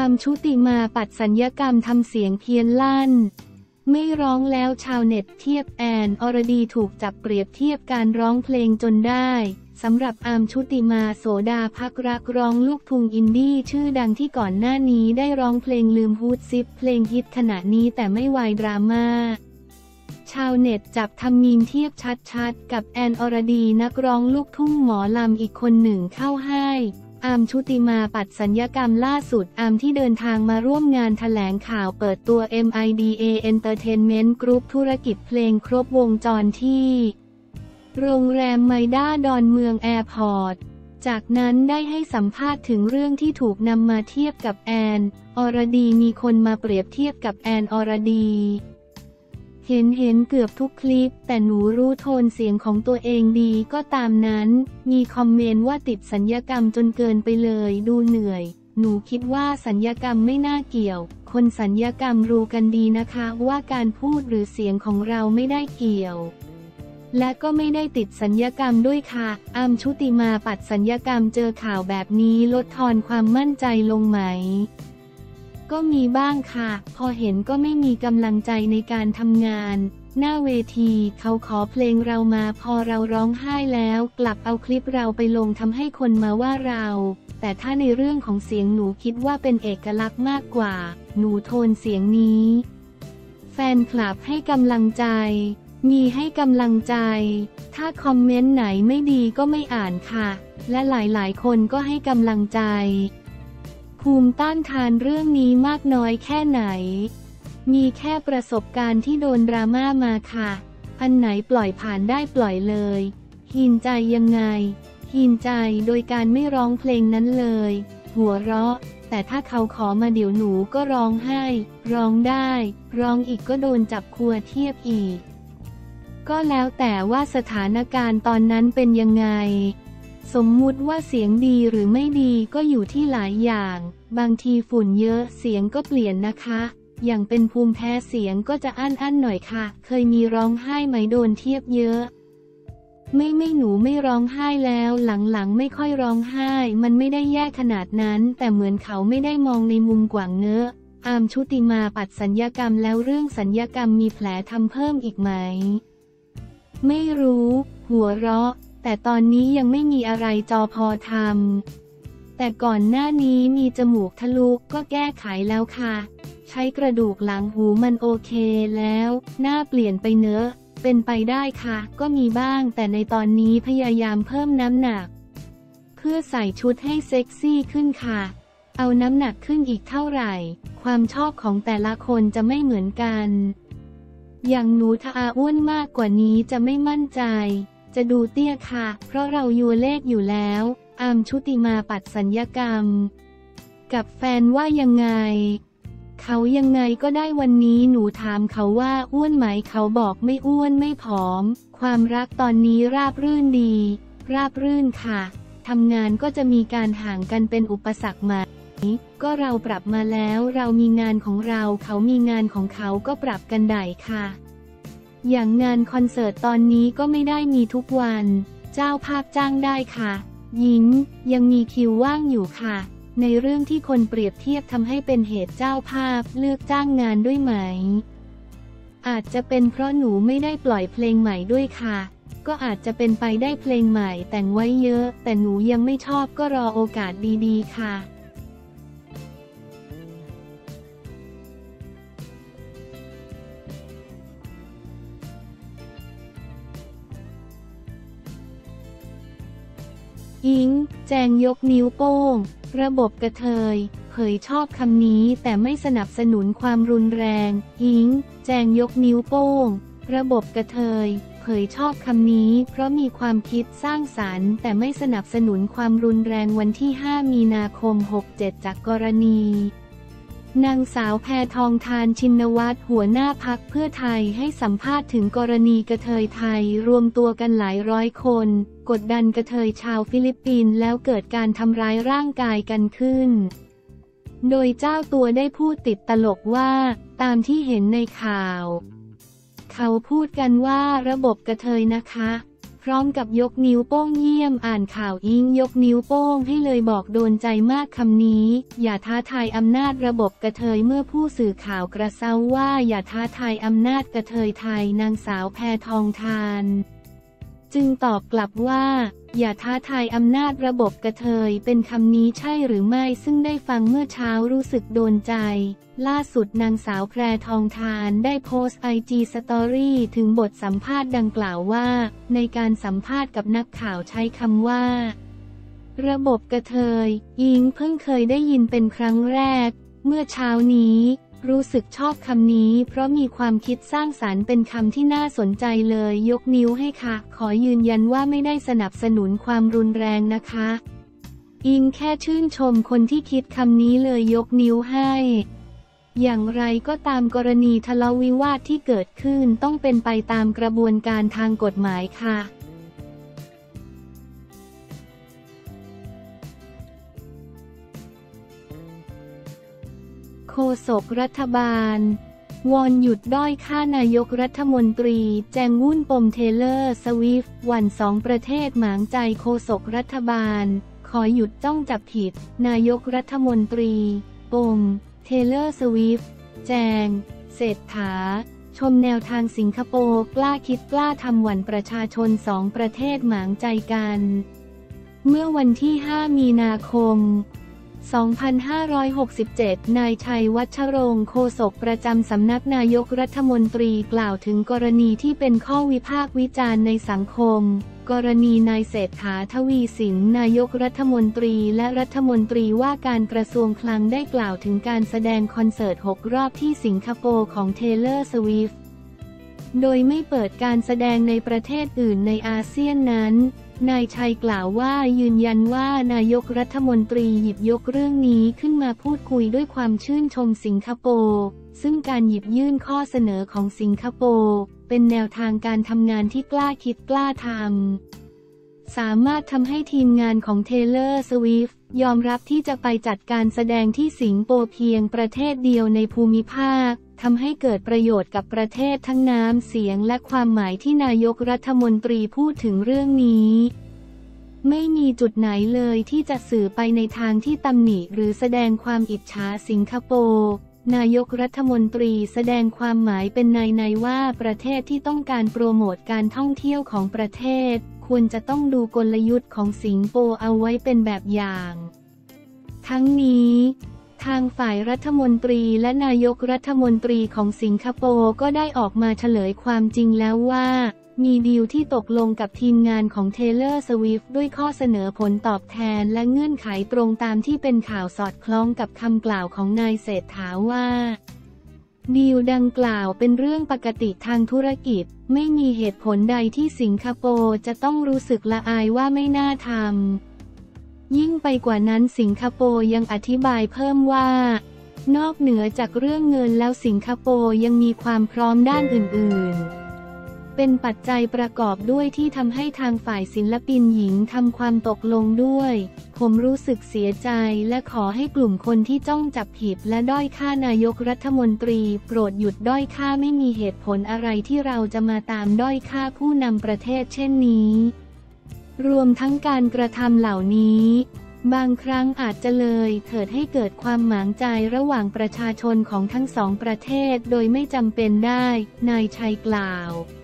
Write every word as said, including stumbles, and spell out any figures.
อาร์มชุติมาปัดสัญญกรรมทำเสียงเพี้ยนลั่นไม่ร้องแล้วชาวเน็ตเทียบแอนอรดีถูกจับเปรียบเทียบการร้องเพลงจนได้สำหรับอาร์มชุติมาโสดาภักรักร้องลูกทุ่งอินดี้ชื่อดังที่ก่อนหน้านี้ได้ร้องเพลงลืมฮูดซิปเพลงฮิตขณะนี้แต่ไม่วายดราม่าชาวเน็ตจับทำมีมเทียบชัดๆกับแอนอรดีนักร้องลูกทุ่งหมอลำอีกคนหนึ่งเข้าให้อาร์มชุติมาปัดสัญญกรรมล่าสุดอาร์มที่เดินทางมาร่วมงานแถลงข่าวเปิดตัว เอ็ม ไอ ดี เอ Entertainment Group ธุรกิจเพลงครบวงจรที่โรงแรมไมด้าดอนเมืองแอร์พอร์ตจากนั้นได้ให้สัมภาษณ์ถึงเรื่องที่ถูกนำมาเทียบกับแอนอรดีมีคนมาเปรียบเทียบกับแอนอรดีเห็นเห็นเกือบทุกคลิปแต่หนูรู้โทนเสียงของตัวเองดีก็ตามนั้นมีคอมเมนต์ว่าติดสัญญกรรมจนเกินไปเลยดูเหนื่อยหนูคิดว่าสัญญกรรมไม่น่าเกี่ยวคนสัญญกรรมรู้กันดีนะคะว่าการพูดหรือเสียงของเราไม่ได้เกี่ยวและก็ไม่ได้ติดสัญญกรรมด้วยค่ะอาร์มชุติมาปัดสัญญกรรมเจอข่าวแบบนี้ลดทอนความมั่นใจลงไหมก็มีบ้างค่ะพอเห็นก็ไม่มีกำลังใจในการทำงานหน้าเวทีเขาขอเพลงเรามาพอเราร้องไห้แล้วกลับเอาคลิปเราไปลงทำให้คนมาว่าเราแต่ถ้าในเรื่องของเสียงหนูคิดว่าเป็นเอกลักษณ์มากกว่าหนูโทนเสียงนี้แฟนคลับให้กำลังใจมีให้กำลังใจถ้าคอมเมนต์ไหนไม่ดีก็ไม่อ่านค่ะและหลายๆคนก็ให้กำลังใจภูมิต้านทานเรื่องนี้มากน้อยแค่ไหนมีแค่ประสบการณ์ที่โดนดราม่ามาค่ะอันไหนปล่อยผ่านได้ปล่อยเลยหินใจยังไงหินใจโดยการไม่ร้องเพลงนั้นเลยหัวเราะแต่ถ้าเขาขอมาเดี๋ยวหนูก็ร้องไห้ร้องได้ร้องอีกก็โดนจับครัวเทียบอีกก็แล้วแต่ว่าสถานการณ์ตอนนั้นเป็นยังไงสมมุติว่าเสียงดีหรือไม่ดีก็อยู่ที่หลายอย่างบางทีฝุ่นเยอะเสียงก็เปลี่ยนนะคะอย่างเป็นภูมิแพ้เสียงก็จะอั้นอั้นหน่อยค่ะเคยมีร้องไห้ไหมโดนเทียบเยอะไม่ไม่หนูไม่ร้องไห้แล้วหลังๆไม่ค่อยร้องไห้มันไม่ได้แย่ขนาดนั้นแต่เหมือนเขาไม่ได้มองในมุมกว้างเนอะอาร์มชุติมาปัดสัญญกรรมแล้วเรื่องสัญญกรรมมีแผลทำเพิ่มอีกไหมไม่รู้หัวเราะแต่ตอนนี้ยังไม่มีอะไรจอพอทำแต่ก่อนหน้านี้มีจมูกทะลุก็แก้ไขแล้วค่ะใช้กระดูกหลังหูมันโอเคแล้วหน้าเปลี่ยนไปเนอะเป็นไปได้ค่ะก็มีบ้างแต่ในตอนนี้พยายามเพิ่มน้ำหนักเพื่อใส่ชุดให้เซ็กซี่ขึ้นค่ะเอาน้ำหนักขึ้นอีกเท่าไหร่ความชอบของแต่ละคนจะไม่เหมือนกันอย่างหนูถ้าอ้วนมากกว่านี้จะไม่มั่นใจจะดูเตี้ยค่ะเพราะเรายัวเลขอยู่แล้วอาร์มชุติมาปัดสัญญกรรมกับแฟนว่ายังไงเขายังไงก็ได้วันนี้หนูถามเขาว่าอ้วนไหมเขาบอกไม่อ้วนไม่ผอมความรักตอนนี้ราบรื่นดีราบรื่นค่ะทำงานก็จะมีการห่างกันเป็นอุปสรรคไหมก็เราปรับมาแล้วเรามีงานของเราเขามีงานของเขาก็ปรับกันได้ค่ะอย่างงานคอนเสิร์ตตอนนี้ก็ไม่ได้มีทุกวันเจ้าภาพจ้างได้ค่ะหญิงยังมีคิวว่างอยู่ค่ะในเรื่องที่คนเปรียบเทียบทำให้เป็นเหตุเจ้าภาพเลือกจ้างงานด้วยไหมอาจจะเป็นเพราะหนูไม่ได้ปล่อยเพลงใหม่ด้วยค่ะก็อาจจะเป็นไปได้เพลงใหม่แต่งไว้เยอะแต่หนูยังไม่ชอบก็รอโอกาสดีๆค่ะอิงแจงยกนิ้วโป้งระบบกระเทยเผยชอบคำนี้แต่ไม่สนับสนุนความรุนแรงอิงแจงยกนิ้วโป้งระบบกระเทยเผยชอบคำนี้เพราะมีความคิดสร้างสรรค์แต่ไม่สนับสนุนความรุนแรงวันที่ห้ามีนาคมหกเจ็ดจากกรณีนางสาวแพทองธารชินวัตรหัวหน้าพรรคเพื่อไทยให้สัมภาษณ์ถึงกรณีกระเทยไทยรวมตัวกันหลายร้อยคนกดดันกระเทยชาวฟิลิปปินส์แล้วเกิดการทำร้ายร่างกายกันขึ้นโดยเจ้าตัวได้พูดติดตลกว่าตามที่เห็นในข่าวเขาพูดกันว่าระบบกระเทยนะคะพร้อมกับยกนิ้วโป้งเยี่ยมอ่านข่าวอิงยกนิ้วโป้งให้เลยบอกโดนใจมากคำนี้อย่าท้าทายอำนาจระบบกระเทยเมื่อผู้สื่อข่าวกระเซ้าว่าอย่าท้าทายอำนาจกระเทยไทยนางสาวแพทองธารจึงตอบกลับว่าอย่าท้าทายอำนาจระบบกระเทยเป็นคำนี้ใช่หรือไม่ซึ่งได้ฟังเมื่อเช้ารู้สึกโดนใจล่าสุดนางสาวแพทองธารได้โพสต์ไอจีสตอรี่ถึงบทสัมภาษณ์ดังกล่าวว่าในการสัมภาษณ์กับนักข่าวใช้คำว่าระบบกระเทยอิงเพิ่งเคยได้ยินเป็นครั้งแรกเมื่อเช้านี้รู้สึกชอบคำนี้เพราะมีความคิดสร้างสรรค์เป็นคำที่น่าสนใจเลยยกนิ้วให้ค่ะขอยืนยันว่าไม่ได้สนับสนุนความรุนแรงนะคะอิงแค่ชื่นชมคนที่คิดคำนี้เลยยกนิ้วให้อย่างไรก็ตามกรณีทะเลาะวิวาทที่เกิดขึ้นต้องเป็นไปตามกระบวนการทางกฎหมายค่ะโฆษกรัฐบาลวอนหยุดด้อยค่านายกรัฐมนตรีแจงวุ่นปมเทเลอร์สวิฟต์หวั่นสองประเทศหมางใจโฆษกรัฐบาลขอหยุดจ้องจับผิดนายกรัฐมนตรีปมเทเลอร์สวิฟต์แจงเศรษฐาชมแนวทางสิงคโปร์กล้าคิดกล้าทำหวั่นประชาชนสองประเทศหมางใจกันเมื่อวันที่ห้ามีนาคมสองพันห้าร้อยหกสิบเจ็ด นายชัยวัชรงค์โฆษกประจำสำนักนายกรัฐมนตรีกล่าวถึงกรณีที่เป็นข้อวิพากษ์วิจารณ์ในสังคมกรณีนายเศรษฐาทวีสินนายกรัฐมนตรีและรัฐมนตรีว่าการกระทรวงคลังได้กล่าวถึงการแสดงคอนเสิร์ตหกรอบที่สิงคโปร์ของเทเลอร์สวิฟต์โดยไม่เปิดการแสดงในประเทศอื่นในอาเซียนนั้นนายชัยกล่าวว่ายืนยันว่านายกรัฐมนตรีหยิบยกเรื่องนี้ขึ้นมาพูดคุยด้วยความชื่นชมสิงคโปร์ซึ่งการหยิบยื่นข้อเสนอของสิงคโปร์เป็นแนวทางการทำงานที่กล้าคิดกล้าทำสามารถทำให้ทีมงานของเทเลอร์สวิฟต์ยอมรับที่จะไปจัดการแสดงที่สิงคโปร์เพียงประเทศเดียวในภูมิภาคทำให้เกิดประโยชน์กับประเทศทั้งน้ำเสียงและความหมายที่นายกรัฐมนตรีพูดถึงเรื่องนี้ไม่มีจุดไหนเลยที่จะสื่อไปในทางที่ตำหนิหรือแสดงความอิจฉาสิงคโปร์นายกรัฐมนตรีแสดงความหมายเป็นในในว่าประเทศที่ต้องการโปรโมทการท่องเที่ยวของประเทศควรจะต้องดูกลยุทธ์ของสิงคโปร์เอาไว้เป็นแบบอย่างทั้งนี้ทางฝ่ายรัฐมนตรีและนายกรัฐมนตรีของสิงคโปร์ก็ได้ออกมาเฉลยความจริงแล้วว่ามีดีลที่ตกลงกับทีมงานของ Taylor Swift ด้วยข้อเสนอผลตอบแทนและเงื่อนไขตรงตามที่เป็นข่าวสอดคล้องกับคำกล่าวของนายเศรษฐาว่าดีลดังกล่าวเป็นเรื่องปกติทางธุรกิจไม่มีเหตุผลใดที่สิงคโปร์จะต้องรู้สึกละอายว่าไม่น่าทำยิ่งไปกว่านั้นสิงคโปร์ยังอธิบายเพิ่มว่านอกเหนือจากเรื่องเงินแล้วสิงคโปร์ยังมีความพร้อมด้านอื่นๆเป็นปัจจัยประกอบด้วยที่ทำให้ทางฝ่ายศิลปินหญิงทำความตกลงด้วยผมรู้สึกเสียใจและขอให้กลุ่มคนที่จ้องจับผิดและด้อยค่านายกรัฐมนตรีโปรดหยุดด้อยค่าไม่มีเหตุผลอะไรที่เราจะมาตามด้อยค่าผู้นำประเทศเช่นนี้รวมทั้งการกระทำเหล่านี้บางครั้งอาจจะเลยเถิดให้เกิดความหมางใจระหว่างประชาชนของทั้งสองประเทศโดยไม่จำเป็นได้นายชัยกล่าว